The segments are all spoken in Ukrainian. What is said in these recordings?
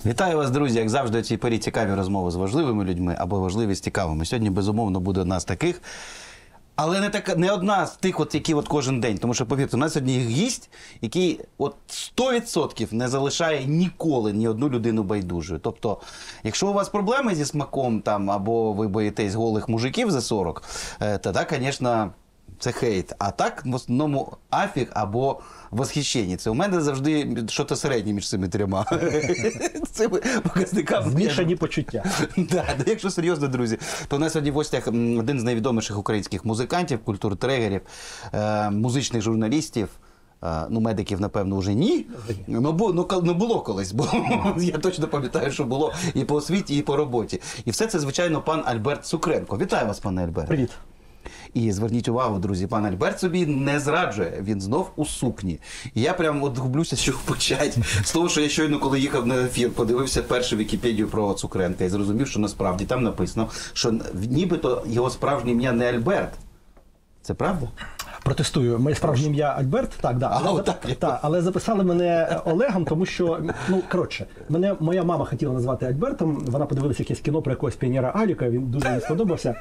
Вітаю вас, друзі! Як завжди, у цій порі цікаві розмови з важливими людьми або важливі з цікавими. Сьогодні, безумовно, буде одна з таких. Але не одна з тих, які кожен день. Тому що, повірте, у нас сьогодні гість, який 100% не залишає ніколи ні одну людину байдужою. Тобто, якщо у вас проблеми зі смаком, або ви боїтесь голих мужиків за 40, тоді, звісно, це хейт. А так, в основному, афіг або восхищення. Це у мене завжди щось середнє між цими трьома. Цими показниками. Змішані почуття. Так, якщо серйозно, друзі, то у нас сьогодні в гостях один з найвідоміших українських музикантів, культуртрегерів, музичних журналістів. Ну, медиків, напевно, вже ні. Ну, було колись, бо я точно пам'ятаю, що було і по освіті, і по роботі. І все це, звичайно, пан Альберт Цукренко. Вітаю вас, пане Альберт. Привіт. І зверніть увагу, друзі, пан Альберт собі не зраджує, він знов у сукні. І я прям гублюся, що почать з того, що я щойно, коли їхав на ефір, подивився першу Вікіпедію про Цукренка і зрозумів, що насправді там написано, що нібито його справжнє ім'я не Альберт. Це правда? Протестую. Моє справжнє ім'я Альберт, так, да. Але записали мене Олегом, тому що, мене моя мама хотіла назвати Альбертом, вона подивилася якесь кіно про якогось піонера Аліка, він дуже їй сподобався.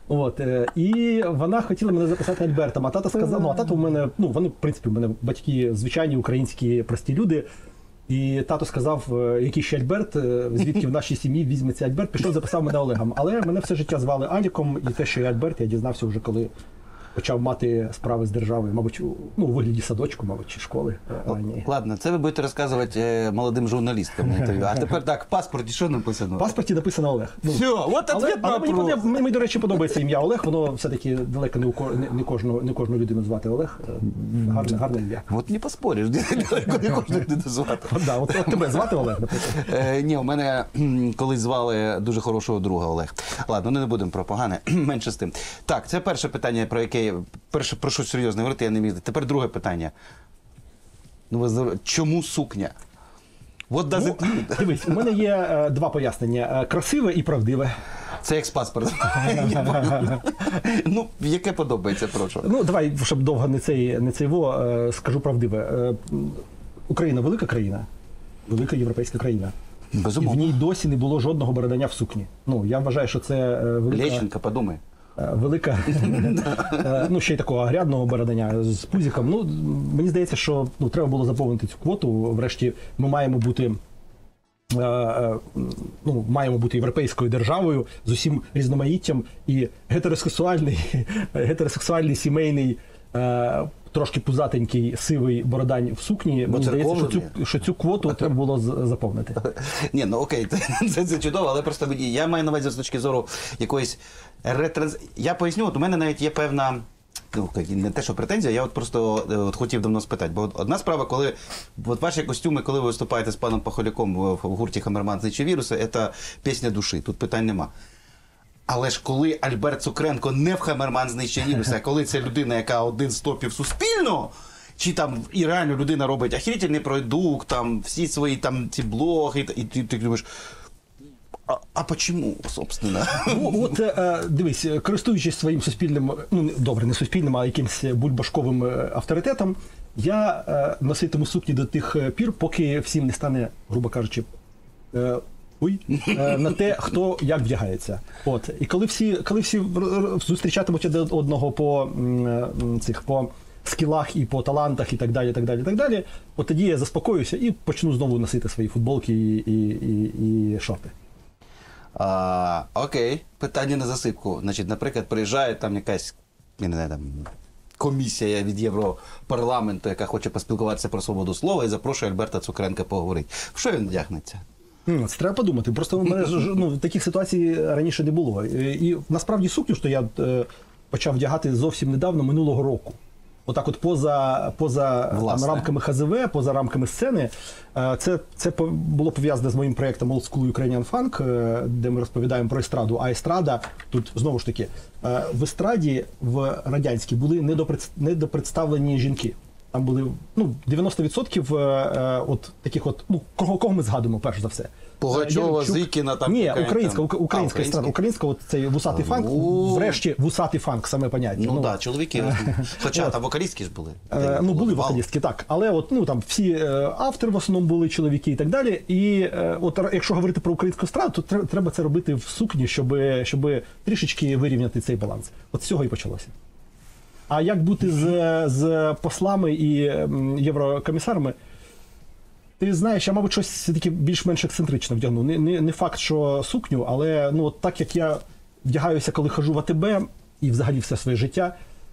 І вона хотіла мене записати Альбертом, а тато сказав, а тато у мене, вони, в принципі, у мене батьки звичайні українські прості люди, і тато сказав, який ще Альберт, звідки в нашій сім'ї візьметься Альберт, пішов, записав мене Олегом. Але мене все життя звали Аліком, і те, що я Альберт, я дізнався вже, коли почав мати справи з державою, мабуть, у вигляді садочку, мабуть, чи школи. Ладно, це ви будете розказувати молодим журналісткам на інтерв'ю. А тепер так, в паспорті що написано? В паспорті написано Олег. Все, от відповідь на вопрос. Мені, до речі, подобається ім'я Олег, воно все-таки далеко не кожну людину звати Олег. Гарне ім'я. От не поспориш, далеко не кожну людину звати. От тебе звати Олег, наприклад? Ні, у мене колись звали дуже хорошого друга Олег. Ладно, не будемо про погане, менше з тим. Так, це перше питання, про яке про щось серйозне говорити, я не міг. Тепер друге питання. Чому сукня? Дивись, у мене є два пояснення. Красиве і правдиве. Це як з паспортом. Яке подобається, прошу. Давай, щоб довго скажу правдиве. Україна велика країна, велика європейська країна. Безумовно. І в ній досі не було жодного бородання в сукні. Я вважаю, що це велика... Лещенко, подумай. Велика, ще й такого огрядного бородання з пузиком. Мені здається, що треба було заповнити цю квоту. Врешті ми маємо бути європейською державою з усім різноманіттям, і гетеросексуальний сімейний, трошки пузатенький, сивий бородань в сукні, мені здається, що цю квоту треба було заповнити. Ні, окей, це чудово, але просто я маю на увазі з точки зору якоїсь Я поясню, у мене навіть є певна, не те, що претензія, я просто хотів давно спитати. Бо одна справа, коли ваші костюми, коли ви виступаєте з паном Пахоляком в гурті «Хамерман знищує віруси», це пісня душі, тут питань нема. Але ж коли Альберт Цукренко не в «Хамерман знищує віруси», а коли це людина, яка один з топів Суспільного, чи і реально людина робить охерительний продукт, всі свої ці блоги, і ти думаєш, а почему, собственно? Дивись, користуючись своїм суспільним, не суспільним, а якимось бульбашковим авторитетом, я носитиму сукні до тих пір, поки всім не стане, грубо кажучи, на те, хто як вдягається. І коли всі зустрічатимуть один одного по скілах і по талантах і так далі, от тоді я заспокоюся і почну знову носити свої футболки і шорти. Окей, питання на засипку. Наприклад, приїжджає якась, комісія від Європарламенту, яка хоче поспілкуватися про свободу слова і запрошує Альберта Цукренка поговорити. В що він вдягнеться? Це треба подумати. Просто у мене таких ситуацій раніше не було. І насправді сукню, що я почав вдягати зовсім недавно, минулого року. Поза рамками ХЗВ, поза рамками сцени. Це було пов'язане з моїм проєктом Old School Ukrainian Funk, де ми розповідаємо про естраду. А естрада, тут знову ж таки, в естраді в радянській були недопредставлені жінки. Там були 90% от таких от, кого ми згадуємо перш за все. Пугачова, Зикіна, там... Ні, українська естрада. Українська, от цей вусатий фанк, врешті вусатий фанк, саме поняття. Ну так, чоловіки. Хоча там вокалістки ж були. Були вокалістки, так. Але от, там всі автори в основному були чоловіки і так далі. І от якщо говорити про українську естраду, то треба це робити в сукні, щоб трішечки вирівняти цей баланс. От з цього і почалося. А як бути з послами і єврокомісарами? Ти знаєш, я, мабуть, щось таке більш-менш ексцентрично вдягну. Не факт, що сукню, але от так як я вдягаюся, коли хожу в АТБ і взагалі все своє життя,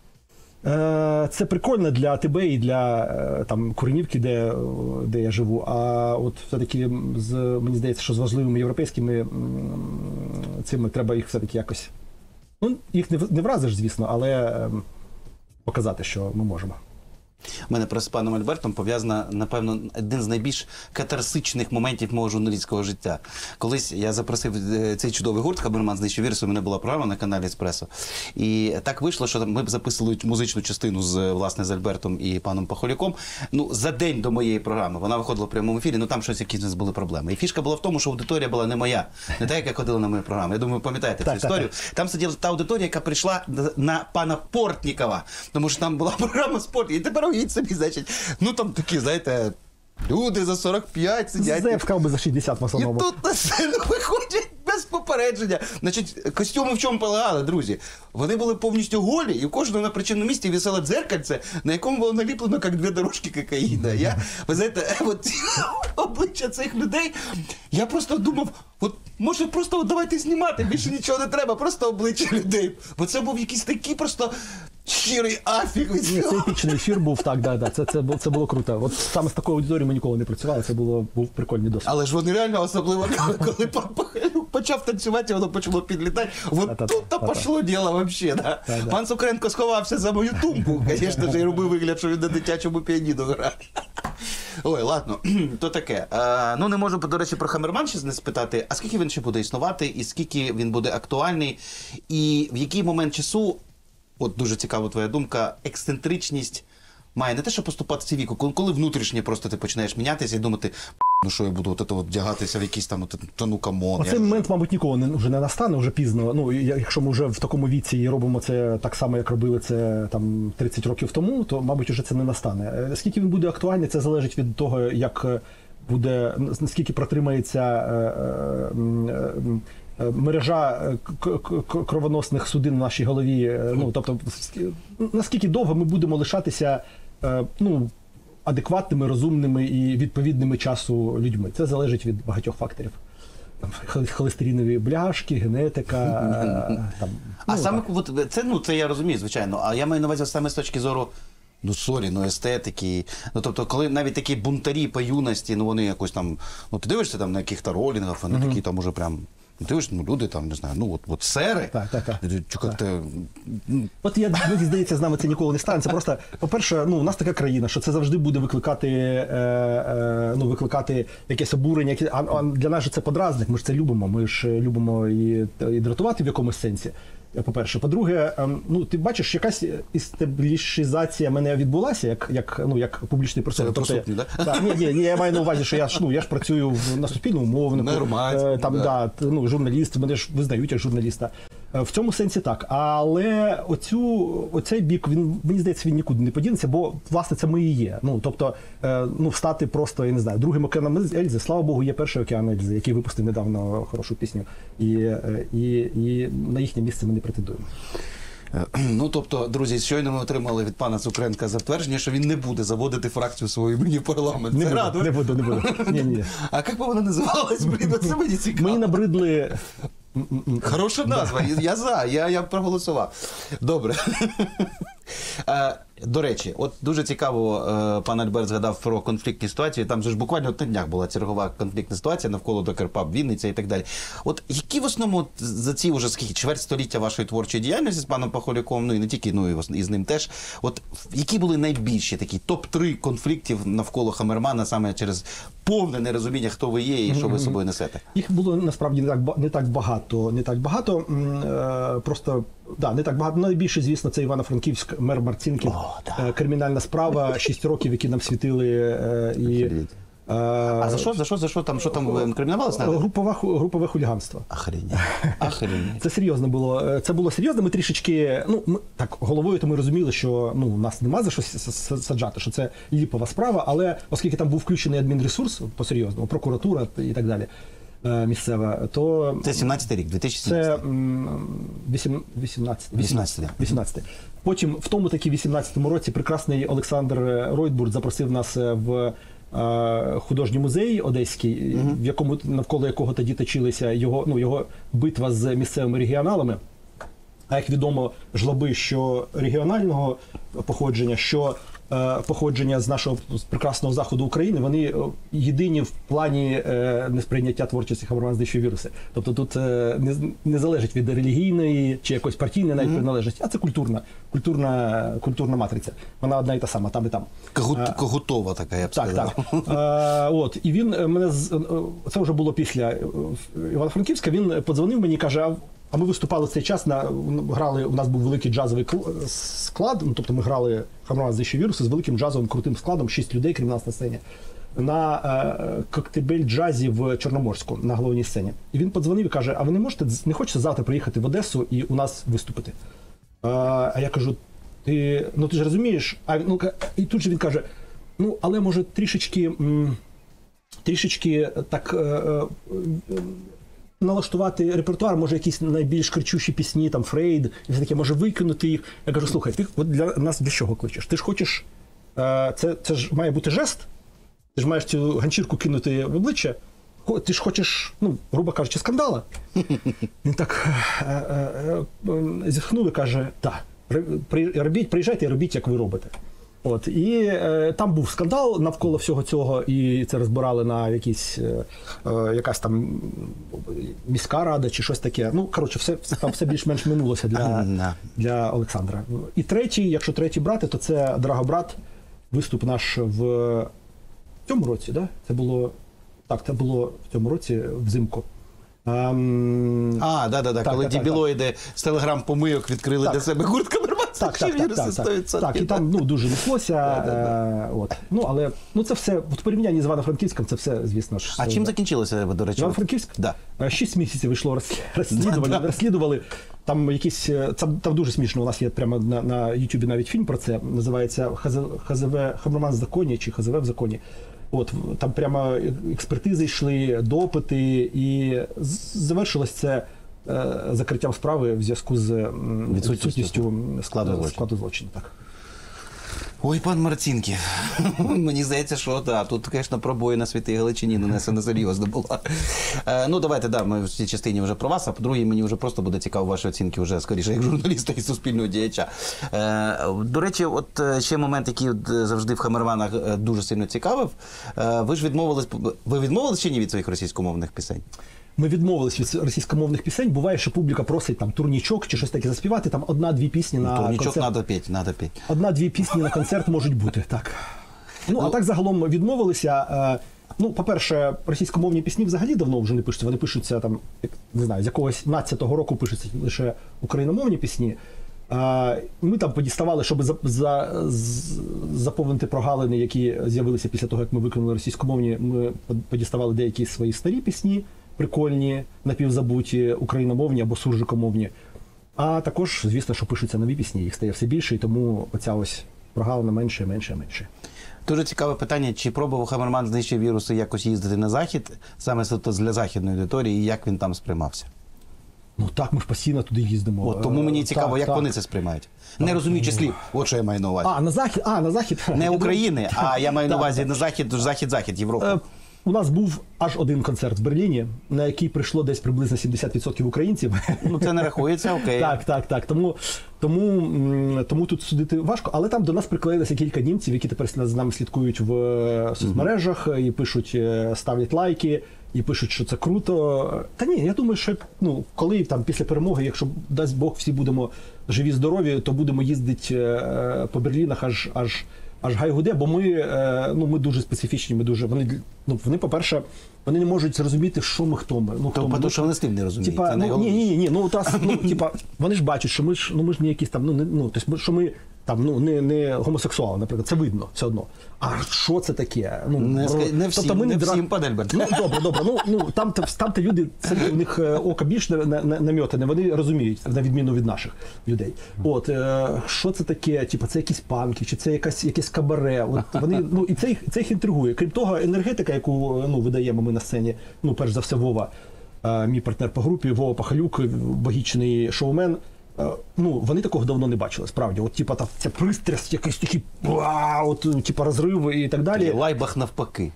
це прикольно для АТБ і для там, Куренівки, де я живу. А от все-таки, мені здається, що з важливими європейськими цими треба їх все-таки якось... їх не вразиш, звісно, але показати, що ми можемо. У мене просто з паном Альбертом пов'язано, напевно, один з найбільш катарсичних моментів мого журналістського життя. Колись я запросив цей чудовий гурт «Хамерман знищив вірус», у мене була програма на каналі «Еспресо». І так вийшло, що ми записували музичну частину власне, з Альбертом і паном Пахоляком. За день до моєї програми. Вона виходила в прямому ефірі, там щось якісь у нас були проблеми. І фішка була в тому, що аудиторія була не моя. Не та, яка ходила на мою програму. Я думаю, ви пам'ятаєте цю історію. Там сиділа та аудиторія, яка прийшла на пана Портнікова. Тому що там була програма «Спорт». І тепер уявіть собі, значить, там такі, знаєте, люди за 45 сидять. Я б сказав би за 60 в основному. І тут на сцену виходять без попередження. Значить, костюми в чому полягали, друзі? Вони були повністю голі, і у кожного на причинному місці висело дзеркальце, на якому було наліплено, як 2 дорожки кокаїна. Ви знаєте, от обличчя цих людей, я просто думав, може просто давайте знімати, більше нічого не треба, просто обличчя людей. Бо це був якийсь такий просто щирий афіг. Ні, це епічний ефір був, так. Це було круто. От саме з такою аудиторією ми ніколи не працювали, це був прикольний досвід. Але ж вони реально, особливо, коли пан Пахалюк почав танцювати, воно почало підлітати. От тут пішло діло взагалі. Пан Цукренко сховався за мою тумбу, звісно ж, і робив вигляд, що він на дитячому піаніно грає. Ой, ладно, то таке. Не можу, до речі, про Хамерман ще не спитати, а скільки він ще буде існувати, і скільки він буде актуальний, і в який момент часу, от дуже цікава твоя думка, ексцентричність має не те, що поступатися віку, коли внутрішнє просто ти починаєш мінятися і думати, що я буду вдягатися в якийсь там, камон. Оцей момент, мабуть, ніколи вже не настане, вже пізно. Якщо ми вже в такому віці і робимо це так само, як робили це там 30 років тому, то, мабуть, вже це не настане. Скільки він буде актуальний, це залежить від того, як буде, наскільки протримається мережа кровоносних судин в нашій голові, тобто, наскільки довго ми будемо лишатися, адекватними, розумними і відповідними часу людьми. Це залежить від багатьох факторів. Холестеринові бляшки, генетика. Саме, це я розумію, звичайно, а я маю на увазі саме з точки зору естетики. Тобто, коли навіть такі бунтарі по юності, вони якось там, ти дивишся там на яких-то ролінгах, вони такі там уже прям, дивишся, люди там, не знаю, сери. Так. От мені здається, з нами це ніколи не станеться. Просто, по-перше, у нас така країна, що це завжди буде викликати якесь обурення. А для нас же це подразник, ми ж це любимо. Ми ж любимо і дратувати в якомусь сенсі. По-перше. По-друге, ти бачиш, якась істеблішизація мене відбулася, як публічний персона. Це про сукню, так? Ні, я маю на увазі, що я ж працюю на Суспільному мовнику, журналіст, мене ж визнають як журналіста. В цьому сенсі так. Але оцей бік, мені здається, він нікуди не подінеться, бо, власне, це ми і є. Тобто, стати просто, я не знаю, другим океаном Ельзи, слава Богу, є перший океан Ельзи, який випустив недавно хорошу пісню. І на їхнє місце ми не претендуємо. Тобто, друзі, щойно ми отримали від пана Цукренка затвердження, що він не буде заводити фракцію свою імені в парламент. Не буду. Ні. А як би вона називалась? Це мені цікаво. Мені набридли... Хороша назва, я проголосував. Добре. До речі, от дуже цікаво, пан Альберт згадав про конфліктні ситуації. Там же ж буквально на днях була чергова конфліктна ситуація навколо Докер-Паб, Вінниця і так далі. От які в основному за ці вже чверть століття вашої творчої діяльності з паном Пахоляком, і не тільки, і з ним теж, от які були найбільші такі топ-3 конфліктів навколо Хамермана саме через повне нерозуміння, хто ви є і що ви собою несете? Їх було насправді не так багато. Просто, не так багато. Найбільше, звісно, це Івано-Франківськ, мер Марцінків. Кримінальна справа, 6 років, які нам світили. А за що там кримінувалося? Групове хуліганство. Охренеть. Це серйозно було. Це було серйозно. Ми трішечки, ми так головою то ми розуміли, що у нас нема за що саджати, що це ліпова справа, але оскільки там був включений адмінресурс по-серйозному, прокуратура і так далі, місцева, то... Це 17-й рік, 2017. Це 18. Потім в тому таки 18-му році прекрасний Олександр Ройтбурд запросив нас в художній музей одеський, в якому, навколо якого тоді точилися його битва з місцевими регіоналами. А як відомо, жлоби, що регіонального походження, що походження з нашого прекрасного заходу України, вони єдині в плані несприйняття творчості Хамермана знищує віруси. Тобто тут не залежить від релігійної чи якоїсь партійної навіть приналежності, а це культурна матриця. Вона одна і та сама, там і там. Когутова така, я б сказав. Так. І він мене, це вже було після Івано-Франківська, він подзвонив мені і каже, а ми виступали в цей час, у нас був великий джазовий склад, тобто ми грали Хамермана знищує віруси з великим джазовим крутим складом, 6 людей, крім нас на сцені, на коктебель-джазі в Чорноморську, на головній сцені. І він подзвонив і каже, а ви не хочете завтра приїхати в Одесу і у нас виступити? А я кажу, ти ж розумієш, і тут же він каже, але може трішечки так... налаштувати репертуар, може якісь найбільш кричущі пісні, там Фрейд, і все таке, може викинути їх. Я кажу, слухай, ти от для нас для чого кличеш? Ти ж хочеш, це ж має бути жест, ти ж маєш цю ганчірку кинути в обличчя, ти ж хочеш, грубо кажучи, скандала. Він так зітхнув і каже, так, приїжджайте і робіть, як ви робите. І там був скандал навколо всього цього, і це розбирали на якась там міська рада чи щось таке. Там все більш-менш минулося для Олександра. І третій, якщо третій брати, то це Драгобрат, виступ наш в цьому році, да? Це було в цьому році взимку. Коли дебілоїди з телеграм-помийок відкрили для себе гурт Хамермана знищує віруси 100%. Так, і там дуже неслося. Але це все, в порівнянні з Івано-Франківськом, це все, звісно ж. А чим закінчилося, до речі? Івано-Франківськ? 6 місяців вийшло розслідували. Там там дуже смішно, у нас є прямо на Ютубі навіть фільм про це, називається «Хамерман в законі» чи «ХЗВ в законі». Там прямо експертизи йшли, допити, і завершилось це закриттям справи в зв'язку з відсутністю складу злочину. Так. Ой, пан Марцінків, мені здається, що тут, звісно, пробої на Святій Галичині нанесена серйозно була. Давайте, ми в цій частині вже про вас, а по-друге, мені вже просто буде цікаво ваші оцінки вже, скоріше, як журналіста і суспільного діяча. До речі, ще момент, який завжди в Хамерманах дуже сильно цікавив. Ви відмовились чи ні від своїх російськомовних пісень? Ми відмовились від російськомовних пісень. Буває, що публіка просить там турнічок чи щось таке заспівати, там 1-2 пісні на концерт. Турнічок надо петь. 1-2 пісні на концерт можуть бути, так. А так загалом відмовилися. По-перше, російськомовні пісні взагалі давно вже не пишуться. Вони пишуться там, не знаю, з якогось 17-го року пишуться лише україномовні пісні. Ми там подіставали, щоб заповнити прогалини, які з'явилися після того, як ми виконали російськомовні, ми подіставали деякі свої старі пісні, прикольні, напівзабуті, україномовні або суржикомовні. А також, звісно, що пишуться нові пісні, їх стає все більше, і тому оця ось прогалина менше. Дуже цікаве питання, чи пробував Хамерман знищує віруси якось їздити на Захід, саме для західної аудиторії, і як він там сприймався? Так, ми ж постійно туди їздимо. Тому мені цікаво, як вони це сприймають. Не розуміючи слів, от що я маю на увазі. На Захід. Не України, а я маю на увазі на Захід, Європа. У нас був аж один концерт в Берліні, на який прийшло десь приблизно 70% українців. Це не рахується, окей. Так. Тому тут судити важко. Але там до нас приклеїлися кілька німців, які тепер з нами слідкують в соцмережах і пишуть, ставлять лайки, і пишуть, що це круто. Та ні, я думаю, що коли там після перемоги, якщо дасть Бог, всі будемо живі-здорові, то будемо їздити по Берлінах аж гай-гуде, бо ми дуже специфічні, вони, по-перше, вони не можуть зрозуміти, що ми, хто ми. Тому що вони з тим не розуміють. Ні, вони ж бачать, що ми ж не якісь там, що ми там, ну, не гомосексуал, наприклад, це видно все одно. А що це таке? Ну, Не всім Падельберт. Ну, добре. Там люди, це у них око більш намьотане, вони розуміють, на відміну від наших людей. От, що це таке? Типу, це якісь панки, чи це якесь кабаре? От вони, ну, і це їх інтригує. Крім того, енергетика, яку, ну, видаємо ми на сцені, ну, перш за все, Вова, мій партнер по групі, Вова Пахалюк, богічний шоумен. Ну, вони такого давно не бачили, справді. От, типа, ця пристрасть, якийсь такий, от, типа, розриви і так далі. Лайбах навпаки.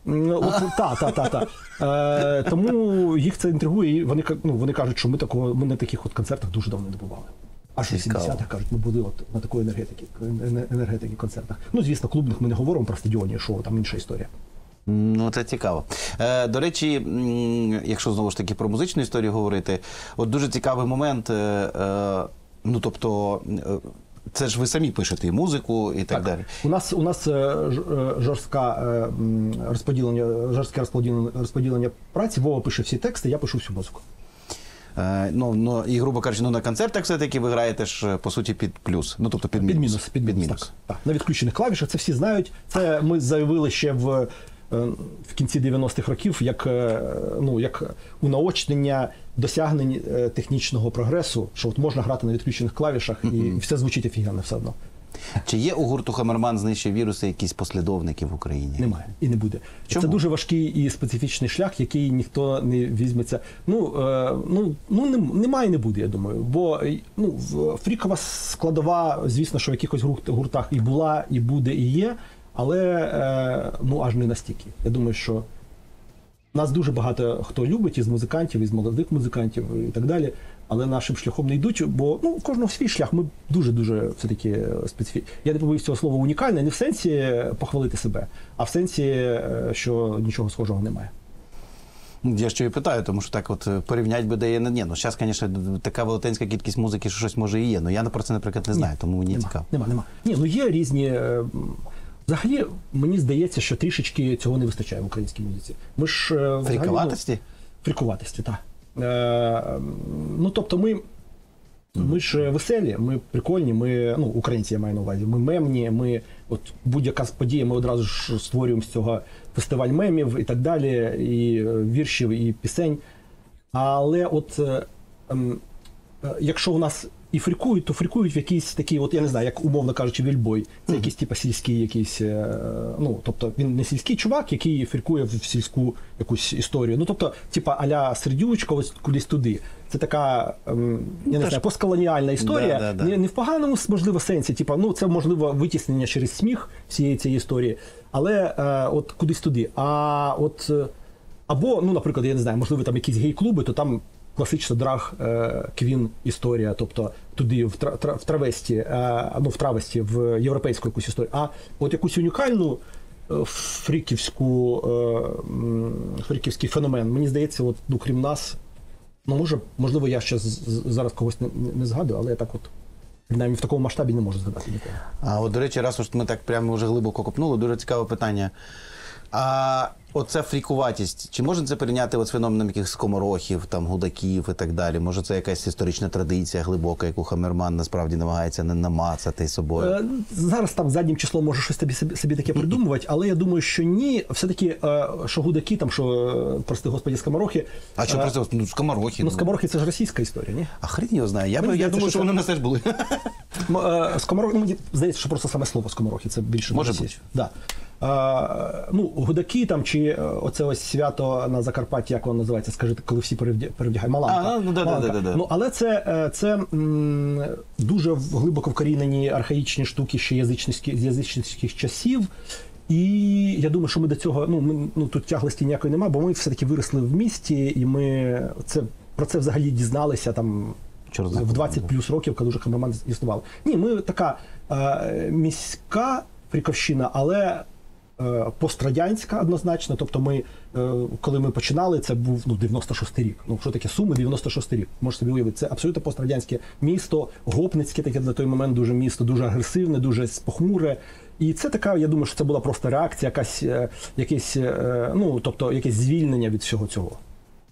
Тому їх це інтригує, і вони кажуть, що ми на таких от концертах дуже давно не бували. Аж в 80-х, кажуть, ми були от на такої енергетики концертах. Ну, звісно, клубних ми не говоримо про стадіоні, шоу, там інша історія. Ну, це цікаво. До речі, якщо знову ж таки про музичну історію говорити, от дуже цікавий момент, ну, тобто, це ж ви самі пишете і музику, і так далі. У нас жорстке розподілення праці. Вова пише всі тексти, я пишу всю музику. Ну, і, грубо кажучи, на концертах все-таки ви граєте ж, по суті, під плюс. Ну, тобто під мінус. Під мінус. Так. На відключених клавішах, це всі знають. Це ми заявили ще в кінці 90-х років, як унаочнення досягнень технічного прогресу, що от можна грати на відключених клавішах, і все звучить офігенно все одно. Чи є у гурту «Хамерман знищує віруси» якісь послідовники в Україні? Немає і не буде. Чому? Це дуже важкий і специфічний шлях, який ніхто не візьметься. Немає і не буде, я думаю. Бо фрікова складова, звісно, що в якихось гуртах і була, і буде, і є, але аж не настільки. Я думаю, що нас дуже багато хто любить із музикантів, із молодих музикантів і так далі, але нашим шляхом не йдуть, бо у кожного свій шлях. Ми дуже-дуже все-таки специфічні. Я не побоюсь цього слова унікальне, не в сенсі похвалити себе, а в сенсі, що нічого схожого немає. Я що і питаю, тому що так от порівнять би де є. Ні, ну зараз, звісно, така велетенська кількість музики, що щось може і є, але я про це, наприклад, не знаю, тому мені цікаво. Нема. Ні, є різні. Взагалі, мені здається, що трішечки цього не вистачає в українській музиці. Ми ж фрікуватості? Фрікуватості, так. Тобто ми ж веселі, ми прикольні, українці, я маю на увазі, ми мемні, будь-яка подія, ми одразу ж створюємо з цього фестиваль мемів і так далі, і віршів, і пісень. Але якщо у нас і фрікують, то фрікують в якийсь такий, я не знаю, як умовно кажучи, вільбой. Це якийсь сільський якийсь, тобто він не сільський чувак, який фрікує в сільську якусь історію. А-ля Сердючка, ось кудись туди. Це така, я не знаю, постколоніальна історія. Не в поганому, можливо, сенсі. Це, можливо, витіснення через сміх всієї цієї історії, але кудись туди. Або, наприклад, я не знаю, можливо, там якісь гей-клуби, то там класична драг-квін історія, тобто туди в травесті, в європейську якусь історію. А якусь унікальну фріківський феномен, мені здається, крім нас, можливо, я ще зараз когось не згадую, але я так принаймні в такому масштабі не можу згадати нікого. А до речі, раз уж ми так прямо вже глибоко копнули, дуже цікаве питання. А оця фрікуватість, чи можна це порівняти з феноменом якихось скоморохів, гудаків і так далі? Може, це якась історична традиція глибока, яку Хамерман насправді намагається не намацати собою? Зараз там заднім числом може щось собі таке придумувати, але я думаю, що ні. Все-таки, що гудаки, що, прости господи, скоморохи... А що просто, скоморохи? Скоморохи – це ж російська історія, ні? А хрен його знає. Я думаю, що вони в нас теж були. Скоморохи, мені здається, що просто саме слово скоморохи, це більше... Може бути. Да. Гудаки чи оце ось свято на Закарпатті, як воно називається, скажіть, коли всі перевдягають, Маланка. Але це дуже глибоко вкорінені архаїчні штуки ще язичницьких часів. І я думаю, що ми до цього, тут тяглості ніякої немає, бо ми все-таки виросли в місті, і ми про це взагалі дізналися в 20 плюс років, коли вже Хамерман існував. Ні, ми така міська фріковщина, але пострадянська однозначно, тобто коли ми починали, це був 96-й рік. Що таке Суми? 96-й рік. Можете собі уявити, це абсолютно пострадянське місто, гопницьке таке на той момент дуже місто, дуже агресивне, дуже похмуре. І це така, я думаю, що це була просто реакція, якесь звільнення від всього цього.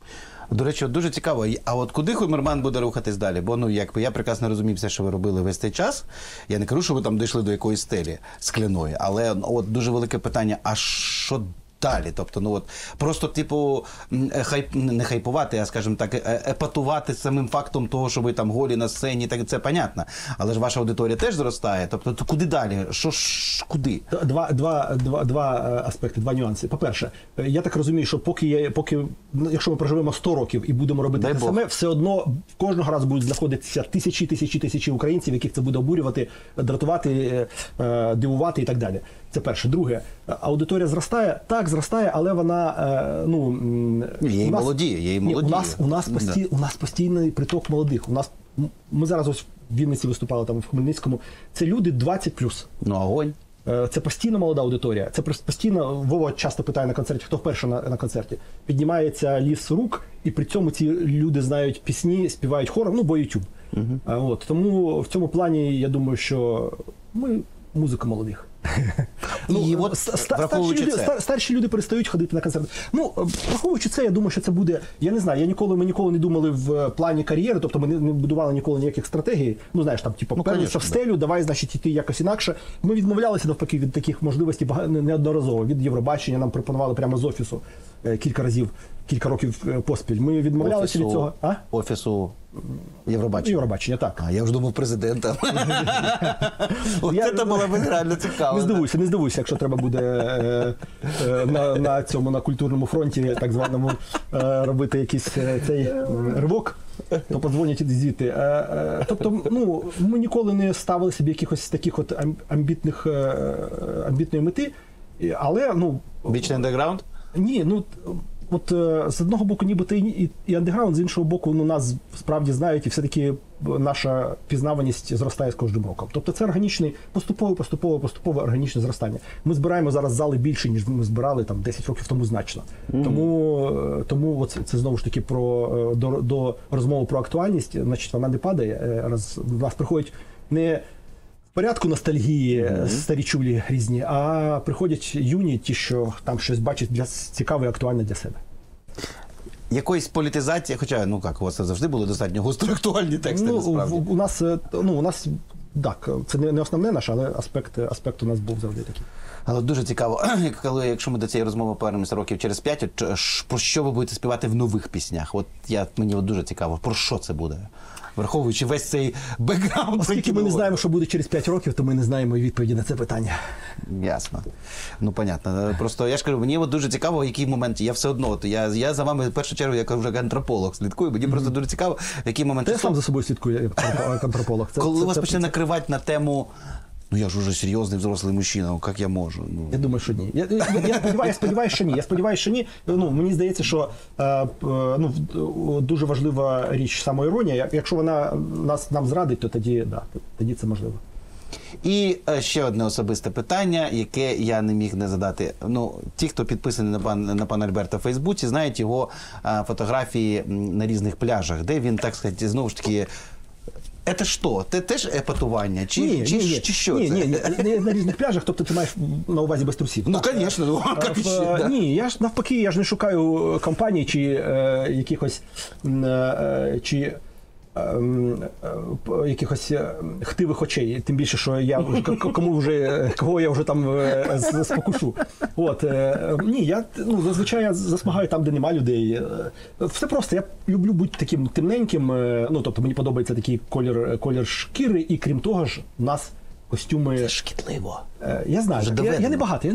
До речі, от дуже цікаво. А от куди Хумерман буде рухатись далі? Бо, ну, якби я прекрасно розумів все, що ви робили весь цей час. Я не кажу, що ви там дійшли до якоїсь стелі скляної, але от дуже велике питання, а що далі? Тобто, ну от просто, типу, не хайпувати, а, скажімо так, епатувати самим фактом того, що ви там голі на сцені, так це понятно. Але ж ваша аудиторія теж зростає. Тобто, то куди далі? Куди? Два аспекти, два нюанси. По-перше, я так розумію, що якщо ми проживемо 100 років і будемо робити те саме, все одно кожного разу будуть знаходитися тисячі українців, яких це буде обурювати, дратувати, дивувати і так далі. Це перше. Друге, аудиторія зростає, так, зростає, але вона, Їй молоді. У нас постійний приток молодих. Ми зараз ось в Вінниці виступали, там в Хмельницькому. Це люди 20+. Ну, огонь. Це постійно молода аудиторія. Це постійно, Вова часто питає на концерті, хто вперше на концерті. Піднімається ліс рук, і при цьому ці люди знають пісні, співають хором, бо YouTube. Тому в цьому плані, я думаю, що ми музика молодих. Старші люди перестають ходити на концерти. Враховуючи це, я думаю, що це буде, я не знаю, ми ніколи не думали в плані кар'єри, тобто ми не будували ніколи ніяких стратегій. Перше в стелю, давай, значить, іти якось інакше. Ми відмовлялися, навпаки, від таких можливостей неодноразово. Від Євробачення нам пропонували прямо з офісу кілька років поспіль. Ми відмовлялися від цього. Офісу Євробачення. Євробачення, так. Я вже думав президента. Це було б реально цікаво. Не здивуйся, якщо треба буде на культурному фронті, так званому, робити якийсь цей ривок, то подзвонять звідти. Тобто, ми ніколи не ставили собі якихось таких от амбітної мети, але, Вічний андеграунд? Ні, от з одного боку ніби і андеграунд, з іншого боку, нас справді знають, і все-таки наша пізнаваність зростає з кожним роком. Тобто це органічний, поступове органічне зростання. Ми збираємо зараз зали більше, ніж ми збирали 10 років тому значно. Тому це знову ж таки до розмови про актуальність, значить, вона не падає. До нас приходять не в порядку ностальгії старі чулі різні, а приходять юні, ті, що там щось бачать цікаве і актуальне для себе. Якоїсь політизації, хоча, у вас завжди були достатньо гостро актуальні тексти, насправді. У нас, так, це не основне наше, але аспект у нас був завжди такий. Але дуже цікаво, якщо ми до цієї розмови повернемося років через 5, про що ви будете співати в нових піснях? Мені дуже цікаво, про що це буде? Враховуючи весь цей бекграунд. Оскільки ми не знаємо, що буде через 5 років, то ми не знаємо і відповіді на це питання. Ясно. Понятно. Просто я ж кажу, мені дуже цікаво, в який момент, я все одно, я за вами в першу чергу, як вже антрополог, слідкую, мені просто дуже цікаво, в який момент... Я сам за собою слідкую, як антрополог. Коли вас почне накривати на тему... я ж уже серйозний взрослий мужчина, як я можу? Я думаю, що ні. Я сподіваюся, що ні. Мені здається, що дуже важлива річ самоіронія. Якщо вона нам зрадить, то тоді це можливо. І ще одне особисте питання, яке я не міг не задати. Ті, хто підписаний на пана Альберта в Фейсбуці, знають його фотографії на різних пляжах, де він, так сказати, знову ж таки... Це що? Це теж епатування? Чи що це? Ні, на різних пляжах, тобто ти маєш на увазі без трусів. Звісно, як ще. Ні, я ж навпаки, я ж не шукаю компаній чи якихось хтивих очей, тим більше, що кого я вже там спокушу. Ні, зазвичай я засмагаю там, де нема людей. Все просто, я люблю бути таким темненьким, тобто мені подобається такий колір шкіри, і крім того ж, у нас костюми... Це шкідливо. Я знаю, я не багато.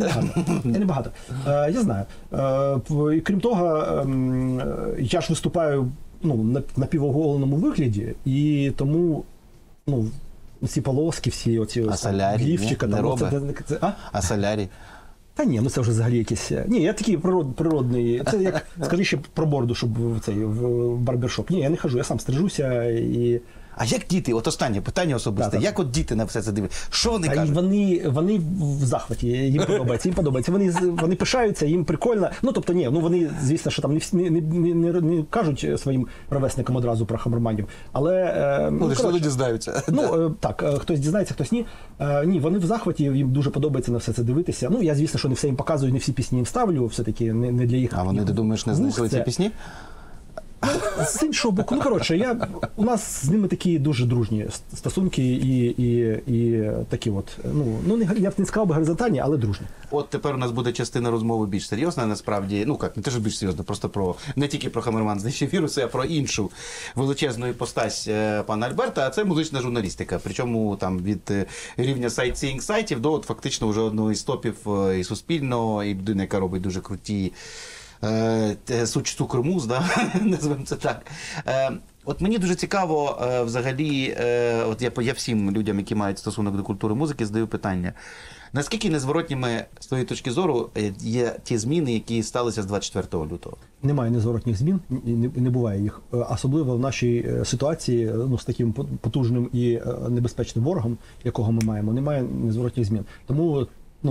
Я знаю. І крім того, я ж виступаю на півоголеному вигляді, і тому ці полоски, всі оці гліфчика. Не робить? А солярій? Та ні, це вже взагалі якісь... Ні, я такий природний. Це як, скажи ще про бороду, щоб в барбершоп. Ні, я не хожу, я сам стрижуся і... А як діти? От останнє питання особисте. Так. Як от діти на все це дивляться? Що вони кажуть? Вони в захваті, їм подобається. Вони пишаються, їм прикольно. Тобто, вони, звісно, що там не кажуть своїм ровесникам одразу про хамерманів. Але... Вони ж не дізнаються. Так, хтось дізнається, хтось ні. Ні, вони в захваті, їм дуже подобається на все це дивитися. Я, звісно, що не все їм показую, не всі пісні їм ставлю, все-таки не для їх. А вони, ти думаєш, не знайшли ці пісні? З іншого боку, у нас з ними такі дуже дружні стосунки і такі от, я б не сказав би горизонтальні, але дружні. От тепер у нас буде частина розмови більш серйозна, насправді, не те, що більш серйозна, просто не тільки про Хамерман знищив віруси, а про іншу величезну іпостась пана Альберта, а це музична журналістика. Причому там від рівня сайтів до фактично вже одного із топів і Суспільного, і людина, яка робить дуже круті суч цукру-муз, назвемо це так. От мені дуже цікаво взагалі, от я всім людям, які мають стосунок до культури музики, задаю питання. Наскільки незворотніми, з твоєї точки зору, є ті зміни, які сталися з 24 лютого? Немає незворотніх змін, і не буває їх. Особливо в нашій ситуації, з таким потужним і небезпечним ворогом, якого ми маємо, немає незворотних змін. Тому,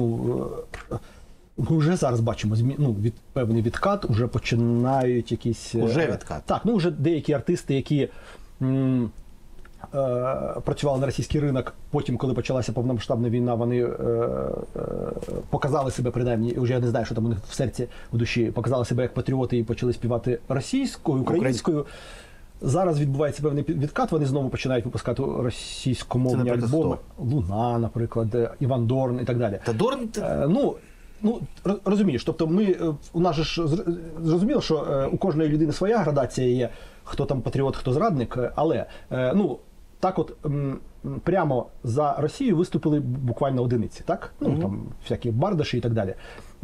ми вже зараз бачимо певний відкат, вже починають якісь... Уже відкат? Так, вже деякі артисти, які працювали на російський ринок, потім, коли почалася повномасштабна війна, вони показали себе, принаймні, вже я не знаю, що там у них в серці, в душі, показали себе як патріоти і почали співати російською, українською. Зараз відбувається певний відкат, вони знову починають випускати російськомовні альбоми. Луна, наприклад, Іван Дорн і так далі. Та Дорн? Розумієш, тобто у нас же ж зрозуміло, що у кожної людини своя градація є, хто там патріот, хто зрадник, але, так от, прямо за Росію виступили буквально одиниці, так? Там всякі бардаші і так далі.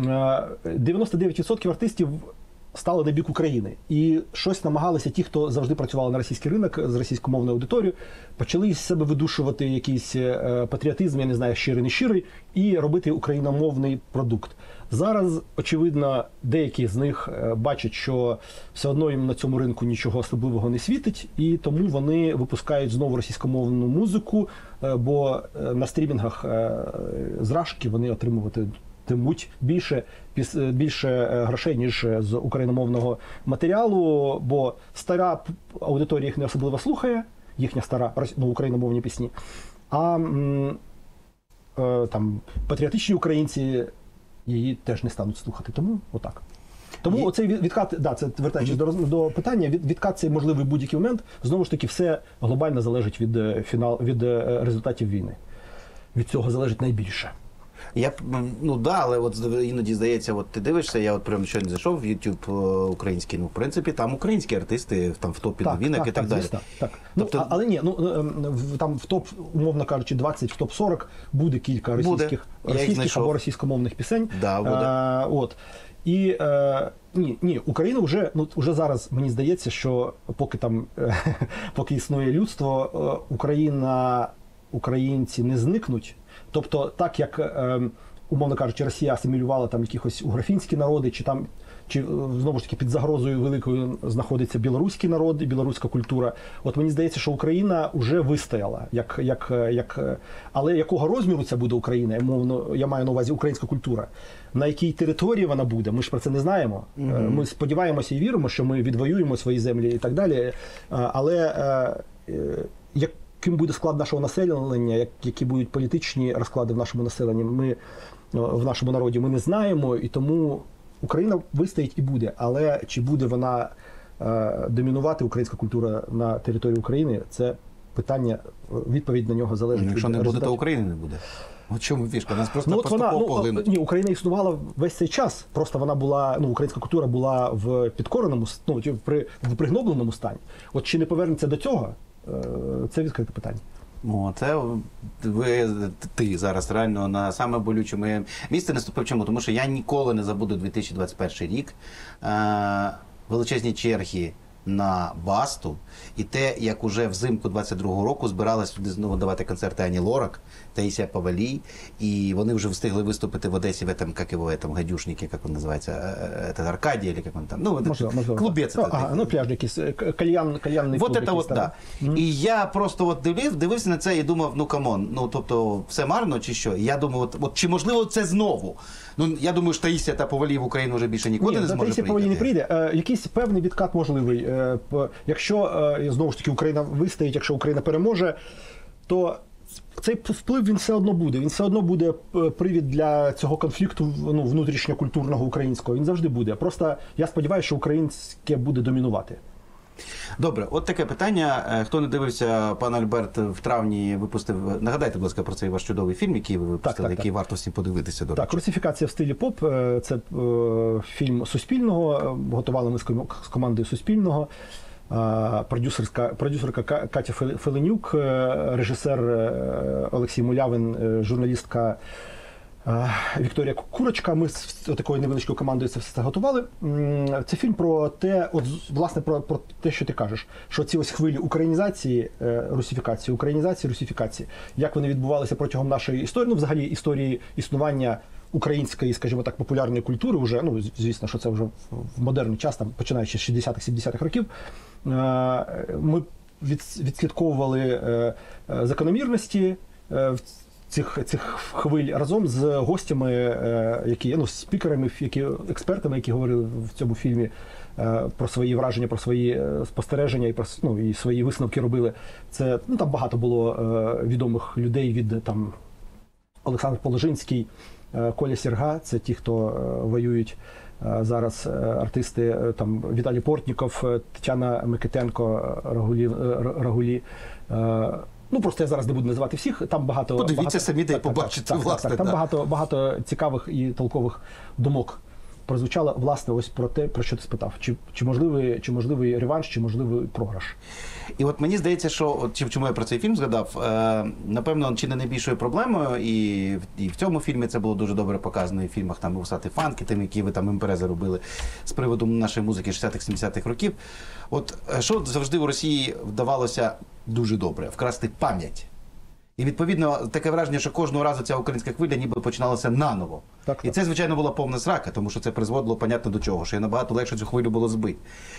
99% артистів стали на бік України. І щось намагалися ті, хто завжди працювали на російський ринок з російськомовною аудиторією, почали з себе видушувати якийсь патріотизм, я не знаю, щирий, не щирий, і робити україномовний продукт. Зараз, очевидно, деякі з них бачать, що все одно їм на цьому ринку нічого особливого не світить, і тому вони випускають знову російськомовну музику, бо на стрімінгах зражки вони отримуватимуть більше грошей, ніж з україномовного матеріалу, бо стара аудиторія їх не особливо слухає, їхня стара україномовні пісні, а там патріотичні українці її теж не стануть слухати. Тому отак. Тому оцей відкат, це вертаючись до питання, відкат цей можливий в будь-який момент. Знову ж таки, все глобально залежить від результатів війни. Від цього залежить найбільше. Але от іноді здається, от ти дивишся, я от прямо щойно зайшов в YouTube український, в принципі, там українські артисти там в топі новинок і так далі. Так. Тобто... але ні, там в топ, умовно кажучи, 20, в топ 40 буде кілька російських або російськомовних пісень. Буде. І ні, Україна вже зараз, мені здається, що поки існує людство, українці не зникнуть. Тобто, так як, умовно кажучи, Росія асимілювала там якихось угрофінські народи, чи знову ж таки під загрозою великою знаходиться білоруський народ і білоруська культура. От мені здається, що Україна вже вистояла. Але якого розміру це буде Україна? Я маю на увазі українська культура. На якій території вона буде? Ми ж про це не знаємо. Ми сподіваємося і віримо, що ми відвоюємо свої землі і так далі. Але яким буде склад нашого населення, які будуть політичні розклади в нашому населенні, в нашому народі, ми не знаємо, і тому Україна вистоїть і буде. Але чи буде вона домінувати, українська культура, на території України, це питання, відповідь на нього залежить. Якщо не буде, то України не буде. От чому фішка? Нас просто поступово поглинуть. Ні, Україна існувала весь цей час. Просто вона була, українська культура була в підкореному, в пригнобленому стані. От чи не повернеться до цього? Це відкрите питання. Це ти зараз реально на саме болюче місце наступив. Чому? Тому що я ніколи не забуду 2021 рік, величезні черги на Басту, і те, як уже взимку 22-го року збиралась туди знову давати концерти Ані Лорак, Таїсія Павалій, і вони вже встигли виступити в Одесі в этом гадюшнике, як він називається, Аркадія, як він там, можливо. Клубець. Пляж якийсь, кальянний клуб якийсь. І я просто дивився на це і думав, камон, тобто все марно чи що? І я думаю, чи можливо це знову? Я думаю, що Таїсія та Павалій в Україну вже більше ніколи не зможе приїхати. Таїсія Павалій не прийде. Якийсь певний відкат можливий. Якщо, знову ж таки, Україна вистоїть, якщо Україна переможе, то цей вплив він все одно буде. Він все одно буде привід для цього конфлікту внутрішньокультурного українського. Він завжди буде. Просто я сподіваюся, що українське буде домінувати. Добре, от таке питання. Хто не дивився, пан Альберт в травні випустив, нагадайте, будь ласка, про цей ваш чудовий фільм, який ви випустили, який варто всім подивитися, до речі. Так, «Русифікація в стилі поп» – це фільм Суспільного, готували ми з командою Суспільного. Продюсерка Катя Феленюк, режисер Олексій Мулявин, журналістка Вікторія Курочка. Ми з такою невеличкою командою це все готували. Це фільм про те, от, власне, про те, що ти кажеш, що ці ось хвилі українізації, русифікації, як вони відбувалися протягом нашої історії, ну, взагалі історії існування української, скажімо так, популярної культури вже, ну, звісно, що це вже в модерний час, там, починаючи з 60-х, 70-х років, ми відслідковували закономірності цих хвиль разом з гостями, які, ну, спікерами, експертами, які говорили в цьому фільмі про свої враження, про свої спостереження і про, ну, і свої висновки робили. Це, ну, там багато було відомих людей від там Олександр Положинський, Коля Серга, це ті, хто воюють зараз, артисти, там Віталій Портніков, Тетяна Микитенко, Рагулі. Ну, просто я зараз не буду називати всіх, там багато... Подивіться самі, де побачите, власне. Так, там багато цікавих і толкових думок прозвучало, власне, ось про те, про що ти спитав. Чи можливий реванш, чи можливий програш. І от мені здається, що, чому я про цей фільм згадав, напевно, чи не найбільшою проблемою, і в цьому фільмі це було дуже добре показано, і в фільмах там «Вусатий фанк», тим, які ви там імпрези робили з приводу нашої музики 60-х-70-х років. От що завжди у Росії вдавалося дуже добре? Вкрасти пам'ять. І, відповідно, таке враження, що кожного разу ця українська хвиля ніби починалася наново. Так. І це, звичайно, була повна срака, тому що це призводило, понятно, до чого, що і набагато легше цю хвилю було збити.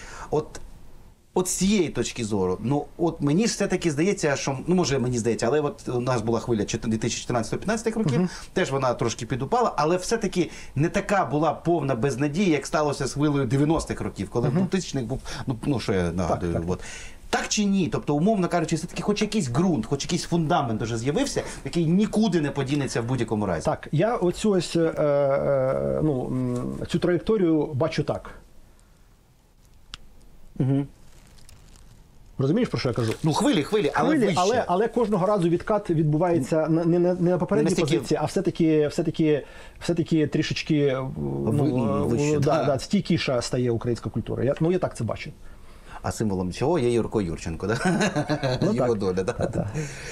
От з цієї точки зору, ну, от мені ж все-таки здається, що, ну, може, мені здається, але от у нас була хвиля 2014-15 років, теж вона трошки підупала, але все-таки не така була повна безнадія, як сталося з хвилею 90-х років, коли в 2000-х був, ну, що я нагадую, так. Так чи ні? Тобто, умовно кажучи, все-таки хоч якийсь ґрунт, хоч якийсь фундамент вже з'явився, який нікуди не подінеться в будь-якому разі. Так, я оцю ось, цю траєкторію бачу так. Угу. Розумієш, про що я кажу? Ну, хвилі, але вище. Але кожного разу відкат відбувається не на попередній позиції, а все-таки трішечки вище, стійкіша стає українська культура. Я так це бачу. А символом цього є Юрко Юрченко, да? Ну, його так. доля. Да?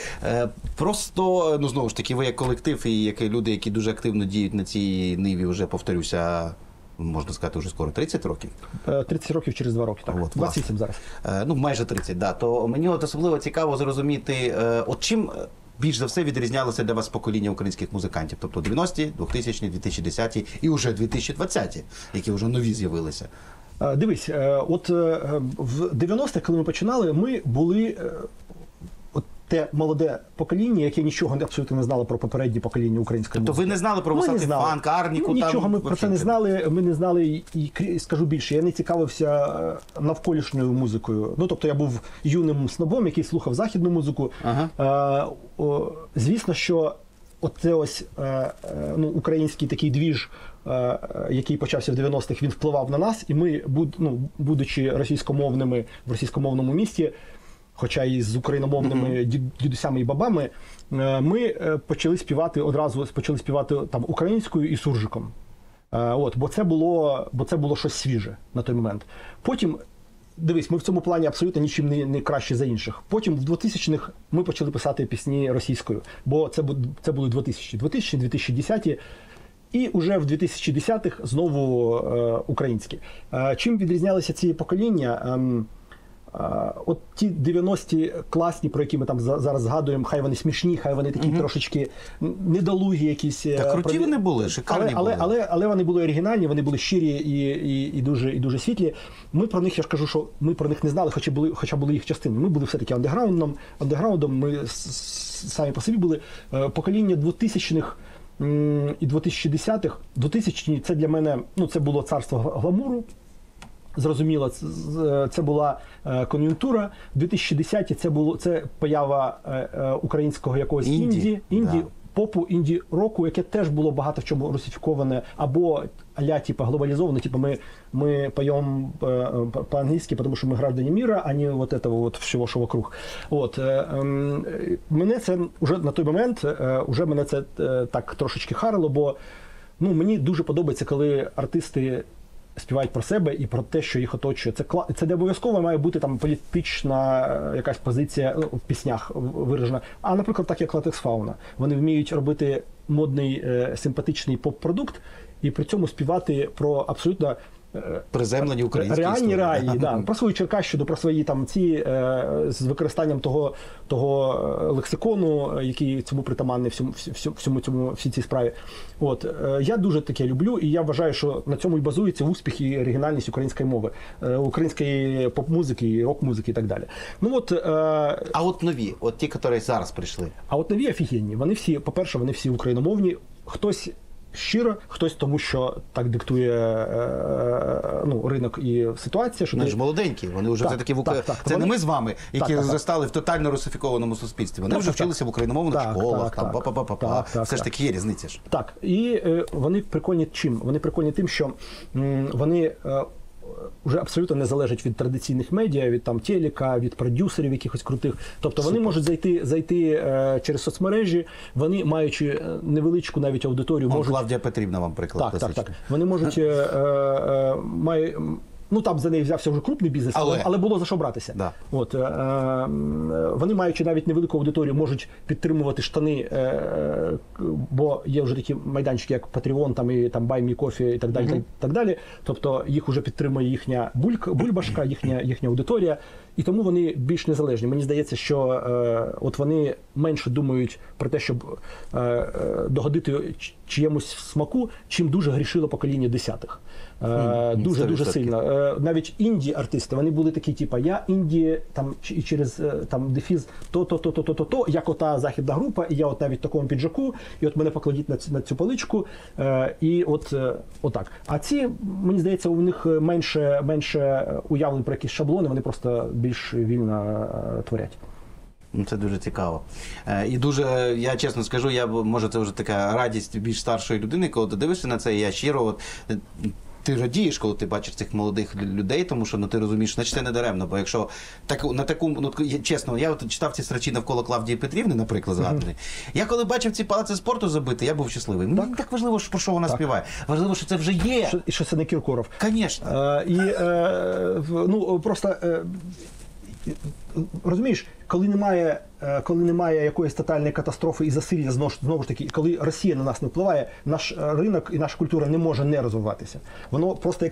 Просто, ну, знову ж таки, ви як колектив і люди, які дуже активно діють на цій ниві, вже, повторюся, можна сказати, вже скоро 30 років. 30 років через 2 роки, так. От, 27 зараз. Ну, майже 30, да. То мені от особливо цікаво зрозуміти, от чим більш за все відрізнялося для вас покоління українських музикантів? Тобто 90-ті, 2000-ті, 2010-ті і вже 2020-ті, які вже нові з'явилися. Дивись, от в 90-х, коли ми починали, ми були от те молоде покоління, яке нічого абсолютно не знало про попереднє покоління української музики. Тобто ви не знали про «Вусатий фанк», «Арніку»? Нічого ми про це не знали. Ми не знали, і скажу більше, я не цікавився навколишньою музикою. Ну, тобто я був юним снобом, який слухав західну музику. Ага. Звісно, що оце ось український такий двіж, який почався в 90-х, він впливав на нас, і ми, будучи російськомовними в російськомовному місті, хоча і з україномовними дідусями і бабами, ми почали співати там українською і суржиком. Бо це було щось свіже на той момент. Потім, дивись, ми в цьому плані абсолютно нічим не краще за інших. Потім в 2000-х ми почали писати пісні російською, бо це були 2010-ті, і вже в 2010-х знову українські. Чим відрізнялися ці покоління? От ті 90-ті класні, про які ми там зараз згадуємо, хай вони смішні, хай вони такі трошечки недолугі якісь. Так, круті вони були, шикарні були. Але вони були оригінальні, вони були щирі і дуже світлі. Ми про них, я ж кажу, що ми про них не знали, хоча були їх частини. Ми були все-таки андеграундом, ми самі по собі були. Покоління 2000-х і 2010-х, 2000-ті це для мене, це було царство гламуру. Зрозуміло, це була кон'юнктура. 2010-ті це поява українського якогось інді, попу, інді-року, яке теж було багато в чому русифіковане, або а-ля типа глобалізоване, типа ми поем по-англійськи, тому що ми граждані міра, а не вот этого вот всього, що вокруг. От, мене це вже на той момент, уже мене це так трошечки харило, бо ну, мені дуже подобається, коли артисти співають про себе і про те, що їх оточує. Це не обов'язково має бути там політична якась позиція в піснях виражена. А, наприклад, так як Латекс Фауна. Вони вміють робити модний, симпатичний поп-продукт і при цьому співати про абсолютно приземлені українські реальні реалії, да, про свою Черкащину, про свої там ці з використанням того лексикону, який цьому притаманний всій цій справі. От я дуже таке люблю, і я вважаю, що на цьому і базується успіх і оригінальність української мови, української поп-музики, рок-музики і так далі. Ну от а от нові, от ті, які зараз прийшли. А от нові офігенні. Вони всі, по-перше, вони всі україномовні. Хтось щиро, хтось тому, що так диктує ну, ринок і ситуація. Що вони ж молоденькі, вони вже все-таки це не ми з вами, які зростали в тотально русифікованому суспільстві. Вони вже вчилися в україномовних школах, все ж таки є різниця ж. Так, і вони прикольні чим? Вони прикольні тим, що вони вже абсолютно не залежать від традиційних медіа, від там телека, від продюсерів якихось крутих. Тобто вони можуть зайти через соцмережі, вони, маючи невеличку навіть аудиторію, можуть... Клавдія Петрівна вам приклад. Так. Вони можуть... Ну, там за неї взявся вже крупний бізнес, але було за що братися. Да. От, вони, маючи навіть невелику аудиторію, можуть підтримувати штани, бо є вже такі майданчики, як Patreon, там, і там Buy Me Coffee і так далі. Так далі. Тобто їх вже підтримує їхня бульбашка, їхня аудиторія, і тому вони більш незалежні. Мені здається, що от вони менше думають про те, щоб догодити чиємусь смаку, чим дуже грішило покоління десятих. Дуже сильно. Навіть інді-артисти, вони були такі, типу, я інді, там, і через там, дефіз то, як ота західна група, і я от навіть в такому піджаку, і от мене покладіть на цю поличку, і отак. А ці, мені здається, у них менше уявлень про якісь шаблони, вони просто більш вільно творять. Це дуже цікаво. І дуже, я чесно скажу, може це вже така радість більш старшої людини, коли ти дивишся на це, і я щиро, ти радієш, коли ти бачиш цих молодих людей, тому що ти розумієш, значить це не даремно, бо якщо на таку, чесно, я от читав ці срачі навколо Клавдії Петрівни, наприклад, згаданий. Я коли бачив ці палаци спорту забити, я був щасливий. Мені так важливо, про що вона співає. Важливо, що це вже є. І що це не Кіркоров. Звісно. Ну, просто... Розумієш, коли немає якоїсь тотальної катастрофи і засилля, знову ж таки, коли Росія на нас не впливає, наш ринок і наша культура не може не розвиватися. Воно просто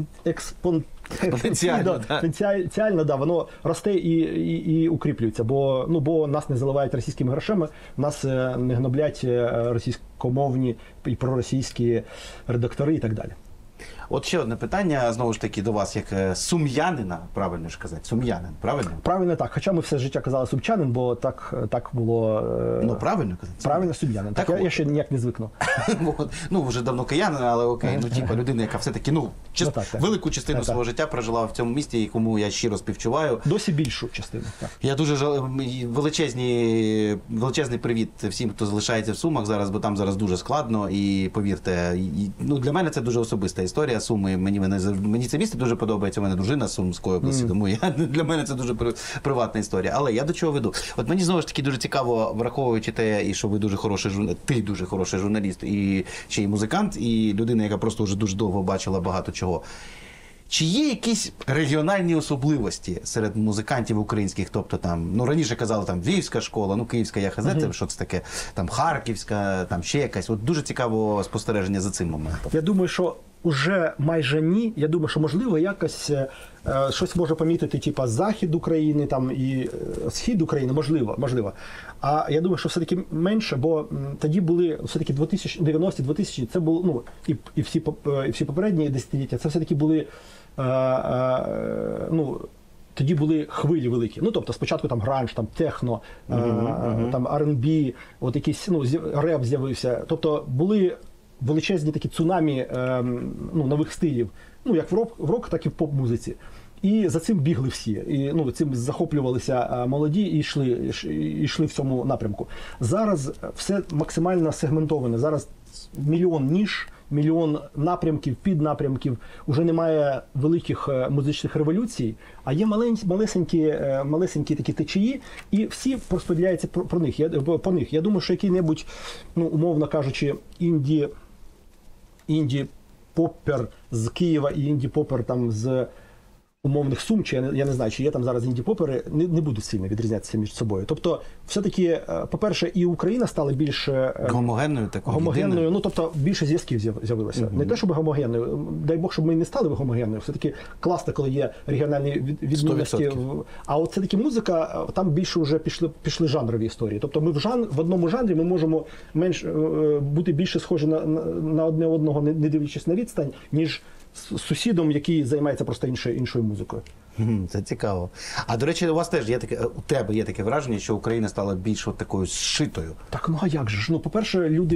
експоненціально, да, воно росте і укріплюється, бо нас не заливають російськими грошима, нас не гноблять російськомовні і проросійські редактори і так далі. От ще одне питання, знову ж таки, до вас, як сум'янина, правильно ж казати, сум'янин, правильно? Правильно так, хоча ми все життя казали сумчанин, бо так було... Ну, правильно казати. Правильно, сум'янин. Так, я ще ніяк не звикну. Ну, вже давно киянин, але окей, людина, яка все-таки, велику частину свого життя прожила в цьому місті, якому я щиро співчуваю. Досі більшу частину, так. Я дуже величезний привіт всім, хто залишається в Сумах зараз, бо там зараз дуже складно, і повірте, для мене це дуже особиста історія. Суми, мені це місце дуже подобається, у мене дружина з Сумської області, тому для мене це дуже приватна історія. Але я до чого веду? От мені знову ж таки дуже цікаво, враховуючи те, і що ви дуже хороший журналіст, ти дуже хороший журналіст, і ще й музикант, і людина, яка просто вже дуже довго бачила багато чого. Чи є якісь регіональні особливості серед музикантів українських? Тобто там, раніше казали там Львівська школа, Київська, я хз, це що це таке, там Харківська, там ще якась. От дуже цікаво спостереження за цим моментом. Я думаю, що уже майже ні. Я думаю, що можливо якось щось може помітити, типа захід України там і схід України, можливо. А я думаю, що все-таки менше, бо тоді були все-таки 90-2000, це було, і всі попередні десятиліття, це все-таки були тоді були хвилі великі. Тобто спочатку там гранж, там техно, там R&B, от якийсь реп з'явився. Тобто були величезні такі цунамі нових стилів, як в рок, так і в поп-музиці. І за цим бігли всі. І ну, цим захоплювалися молоді і йшли в цьому напрямку. Зараз все максимально сегментоване. Зараз мільйон ніж, мільйон напрямків, піднапрямків. Уже немає великих музичних революцій, а є малесенькі такі течії, і всі розподіляються по них. Я думаю, що який-небудь, ну, умовно кажучи, інді-поппер з Києва і інді-поппер там з умовних Сум, чи я не знаю, чи є там зараз інді-попери, не будуть сильно відрізнятися між собою. Тобто, все-таки, по-перше, і Україна стала більш гомогенною, ну, тобто, більше зв'язків з'явилося. Не те, щоб гомогенною, дай Бог, щоб ми не стали гомогенною. Все-таки класно, коли є регіональні відмінності. А от все-таки музика, там більше вже пішли жанрові історії. Тобто, ми в одному жанрі ми можемо бути більше схожі на одне одного, не дивлячись на відстань, ніж з сусідом, який займається просто іншою музикою. Це цікаво. А, до речі, у тебе є таке враження, що Україна стала більш от такою зшитою? Так, ну а як же ж? Ну, по-перше, люди,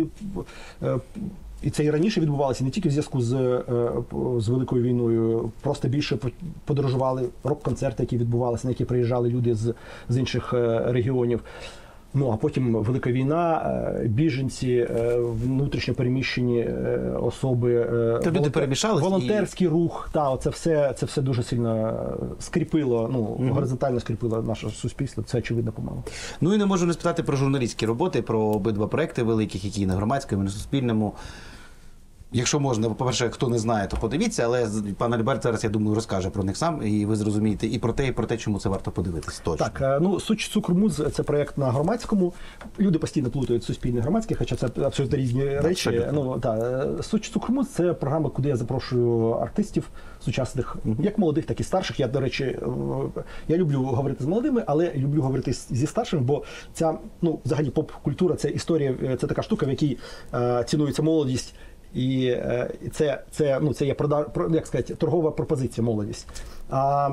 і це і раніше відбувалося, не тільки в зв'язку з Великою війною, просто більше подорожували, рок-концерти, які відбувалися, на які приїжджали люди з інших регіонів. Ну, а потім Велика війна, біженці, внутрішньо переміщені особи, люди перемішались, волонтерський рух, це все дуже сильно скріпило, горизонтально скріпило наше суспільство, це очевидно помало. Ну і не можу не спитати про журналістські роботи, про обидва проекти великих, які на Громадському, і на Суспільному. Якщо можна, по-перше, хто не знає, то подивіться, але пан Альберт зараз, я думаю, розкаже про них сам, і ви зрозумієте і про те, чому це варто подивитись. Точно. Так, ну, «Суч Цукрмуз» – це проєкт на Громадському. Люди постійно плутають суспільне і громадське, хоча це абсолютно різні речі. Ну, «Суч Цукрмуз» – це програма, куди я запрошую артистів сучасних, як молодих, так і старших. Я, до речі, я люблю говорити з молодими, але люблю говорити зі старшими, бо ця, ну, взагалі, поп-культура – це історія, це така штука, в якій цінується молодість. І це є як сказати, торгова пропозиція, молодість. А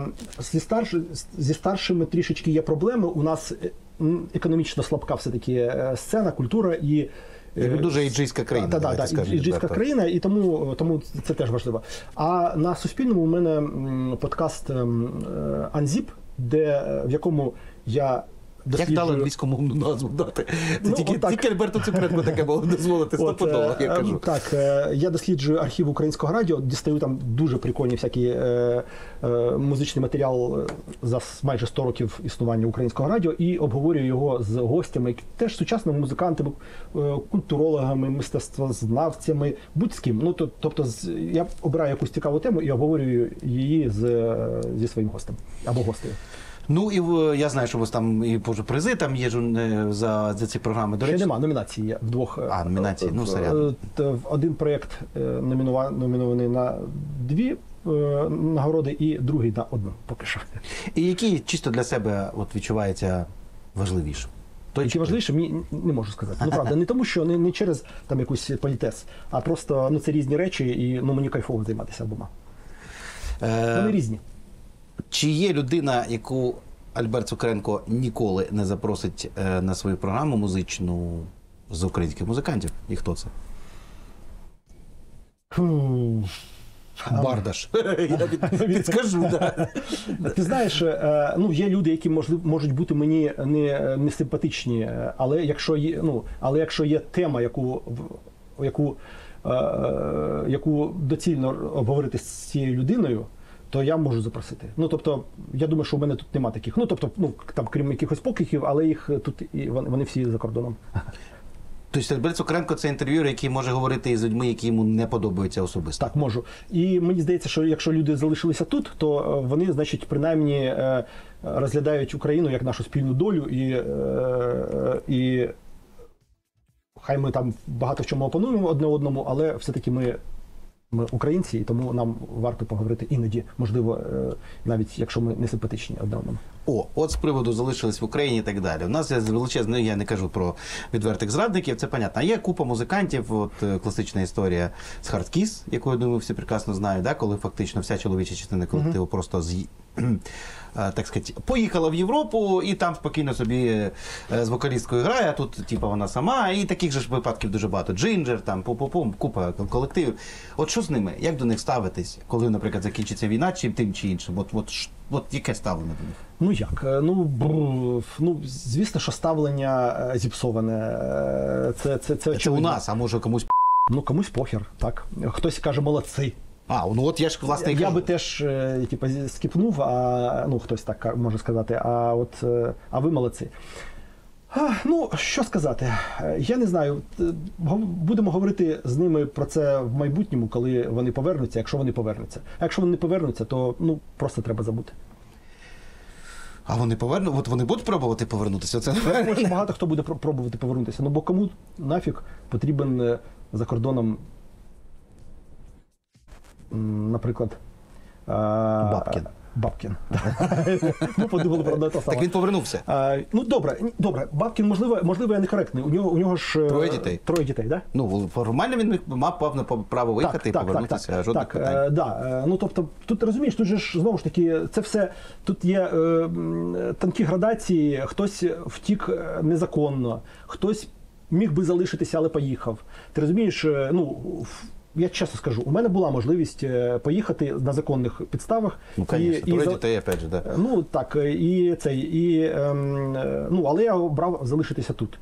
зі старшими трішечки є проблеми. У нас економічно слабка все-таки сцена, культура і дуже ейджистська країна. Так, ейджистська країна, і тому це теж важливо. А на Суспільному у мене подкаст «Анзіп», в якому я Як дали англійськомовну назву дати? Тільки Альберту Цукренку таке було дозволити стопудово, я кажу. Так, я досліджую архів Українського радіо, дістаю там дуже прикольні всякі музичний матеріал за майже 100 років існування Українського радіо і обговорюю його з гостями, теж сучасними музикантами, культурологами, мистецтвознавцями, будь з ким. Ну, тобто я обираю якусь цікаву тему і обговорюю її зі своїм гостем або гостею. Ну, і я знаю, що у вас там і призи там є за ці програми. До речі, ще нема, номінації є в двох. Номінації, ну, сорян. Один проєкт номінований на 2 нагороди і другий на 1, поки що. І які чисто для себе от відчувається важливіше? Які важливіше, мені не можу сказати. Ну, правда, не тому, що не через там якусь політез, а просто це різні речі, і мені кайфово займатися обома. Вони різні. Чи є людина, яку Альберт Цукренко ніколи не запросить на свою програму музичну з українських музикантів? І хто це? Бардаш. Я підскажу, так. Ти знаєш, є люди, які можуть бути мені не симпатичні, але якщо є тема, яку доцільно обговорити з цією людиною, то я можу запросити. Ну, тобто, я думаю, що у мене тут нема таких. Ну, тобто, там, крім якихось покихів, але їх тут, вони всі за кордоном. Тобто Альберт Цукренко – це інтерв'юер, який може говорити із людьми, які йому не подобаються особисто? Так, можу. І мені здається, що якщо люди залишилися тут, то вони, значить, принаймні розглядають Україну як нашу спільну долю і хай ми там багато в чому опонуємо одне одному, але все-таки ми українці, і тому нам варто поговорити іноді, можливо, навіть якщо ми не симпатичні одне одному. от з приводу залишились в Україні і так далі. У нас є величезний, я не кажу про відвертих зрадників, це понятно. А є купа музикантів, от класична історія з Hard Kiss, яку, я думаю, всі прекрасно знають, да? Коли фактично вся чоловіча частина колективу просто так сказати, поїхала в Європу і там спокійно собі з вокалісткою грає, а тут типу, вона сама, і таких же ж випадків дуже багато. Джинджер, там, пу-пу-пум, купа колективів. От що з ними? Як до них ставитись, коли, наприклад, закінчиться війна, чи тим чи іншим? От яке ставлення до них? Ну як? Ну, звісно, що ставлення зіпсоване. Це у нас, а може комусь Ну, комусь похер, так. Хтось каже молодці. Ну от я ж, власне, і я кажу. би теж типу, скіпнув, хтось так може сказати, а ви молодці. Ну, що сказати? Я не знаю. Будемо говорити з ними про це в майбутньому, коли вони повернуться, якщо вони повернуться. А якщо вони не повернуться, то просто треба забути. А вони повернуться? От вони будуть пробувати повернутися? Це багато хто буде пробувати повернутися. Бо кому нафіг потрібен за кордоном, наприклад, Бабкін. Ми подумали про те саме. Так він повернувся. Добре. Бабкін, можливо, я некоректний. У нього ж троє дітей, так? Ну, формально він мав право виїхати і повернутися. Жодних питань. Тобто, тут, розумієш, тут же ж, знову ж таки, це все, тут є тонкі градації, хтось втік незаконно, хтось міг би залишитися, але поїхав. Ти розумієш, я чесно скажу, у мене була можливість поїхати на законних підставах. Ну, звісно, троє дітей, опять же, да. Ну, так, але я обрав залишитися тут.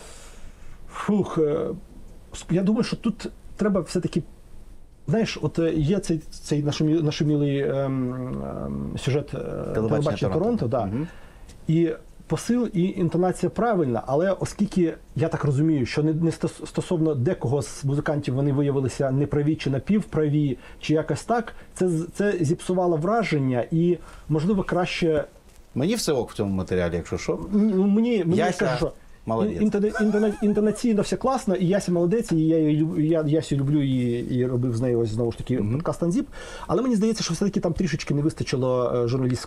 Я думаю, що тут треба все-таки, знаєш, от є цей нашумілий сюжет телебачення Торонто, да. І посил і інтонація правильна, але оскільки, я так розумію, що не стосовно декого з музикантів вони виявилися неправі чи напівправі, чи якось так, це зіпсувало враження і, можливо, краще... Мені все ок в цьому матеріалі, якщо що. Мені скажу, що інтонаційно все класно, і Яся молодець, і я Ясю люблю і робив з нею ось знову ж таки подкаст «Анзіп», але мені здається, що все-таки там трішечки не вистачило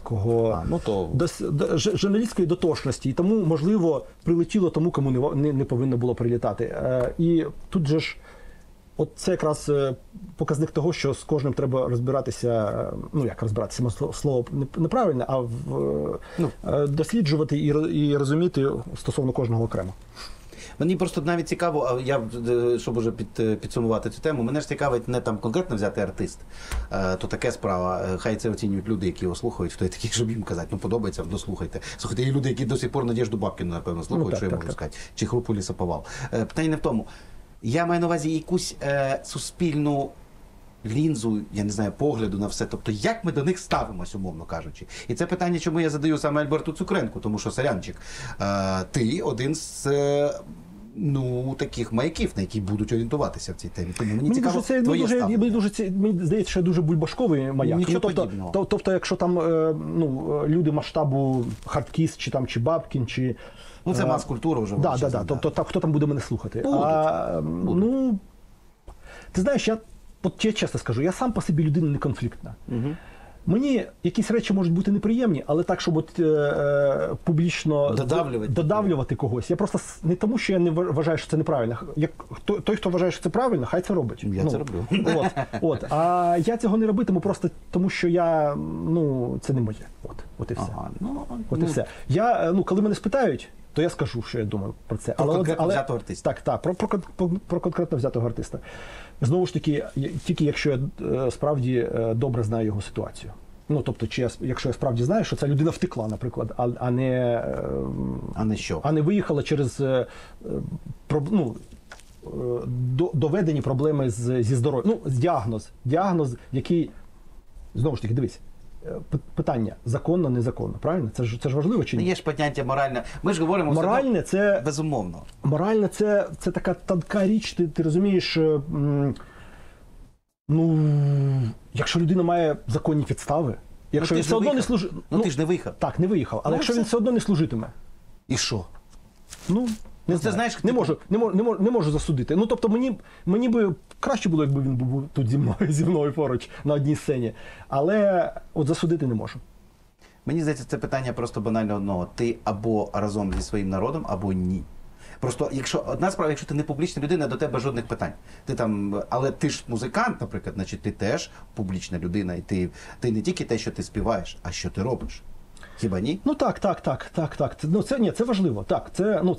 журналістської дотошності, і тому, можливо, прилетіло тому, кому не повинно було прилітати. І тут же ж це якраз показник того, що з кожним треба розбиратися, слово неправильне, а досліджувати і розуміти стосовно кожного окремо. Мені просто навіть цікаво, щоб уже підсумувати цю тему, мене ж цікавить не там конкретно взяти артист, то таке справа, хай це оцінюють люди, які його слухають, хто є такий, щоб їм казати, подобається, дослухайте. Слухайте, є люди, які до сих пор Надежду Бабкіну, напевно, слухають, що я можу сказати, чи групу Лісоповал. Питання не в тому. Я маю на увазі якусь суспільну лінзу, я не знаю, погляду на все. Тобто, як ми до них ставимось, умовно кажучи. І це питання, чому я задаю саме Альберту Цукренку, тому що, Сарянчик, ти один з таких маяків, на які будуть орієнтуватися в цій темі. Тому мені цікаво твоє ставлення. Мені здається, що я дуже бульбашковий маяк. Нічого подібного. Тобто, якщо там люди масштабу Hard Kiss, чи Бабкін, чи... це мас-культура вже. Тобто, хто там буде мене слухати? Ти знаєш, я чесно скажу, я сам по собі людина неконфліктна. Мені якісь речі можуть бути неприємні, але так, щоб публічно додавлювати когось. Я просто не тому, що я не вважаю, що це неправильно. Той, хто вважає, що це правильно, хай це робить. Я це роблю. А я цього не робитиму просто тому, що це не моє. От і все. І все. Коли мене спитають, то я скажу, що я думаю про це. Про конкретно взятого артиста. Так, про конкретно взятого артиста. Знову ж таки, тільки якщо я справді добре знаю його ситуацію. Тобто, якщо я справді знаю, що ця людина втекла, наприклад, а не виїхала через доведені проблеми зі здоров'ям. Діагноз, який, знову ж таки, дивись, питання, законно, незаконно, правильно? Це ж важливо чи ні? Є ж поняття моральне. Ми ж говоримо моральне, це безумовно. Моральне це така тонка річ, ти розумієш, якщо людина має законні підстави, якщо він все одно не служить... ти ж не виїхав. Так, не виїхав, але якщо він все одно не служитиме. І що? Не можу засудити. Тобто мені би краще було, якби він був тут зі мною поруч на одній сцені. Але засудити не можу. Мені здається, це питання просто банально одного. Ти або разом зі своїм народом, або ні. Просто, якщо одна справа, якщо ти не публічна людина, до тебе жодних питань. Ти там, але ти ж музикант, наприклад, значить ти теж публічна людина, і ти не тільки те, що ти співаєш, а що ти робиш. Хіба ні? Ну так. Ну це ні, це важливо. Так,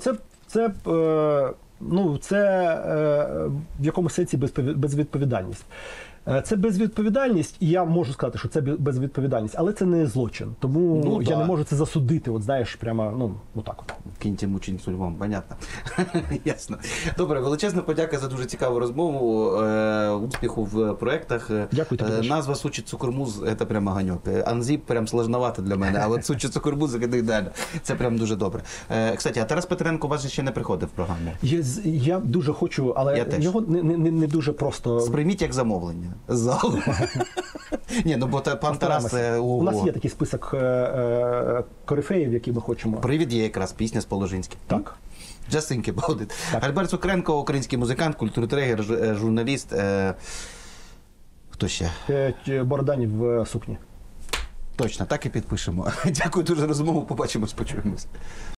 в якому сенсі безвідповідальність. Це безвідповідальність, і я можу сказати, що це безвідповідальність, але це не злочин. Тому я не можу це засудити, от знаєш, прямо, так от. Кіньте мученицю Львом, понятно. Ясно. Добре, величезна подяка за дуже цікаву розмову, успіху в проєктах. Дякую тобі. Назва «Сучий цукормуз» – це прямо ганьок. Анзіп прям сложновато для мене, а от «Сучий цукормуз» – це ідеально. Це прям дуже добре. Кстати, а Тарас Петренко у вас же ще не приходив в програму. Я дуже хочу, але його не дуже просто... Сприйміть як замовлення. Залу. Ні, ну бо пан Тарас... У нас є такий список корифеїв, які ми хочемо. Привід є якраз пісня з Положинським. Так. Just think about it. Альберт Цукренко, український музикант, культуртрегер, журналіст. Хто ще? Бородані в сукні. Точно, так і підпишемо. Дякую дуже за розмову, побачимось, почуємось.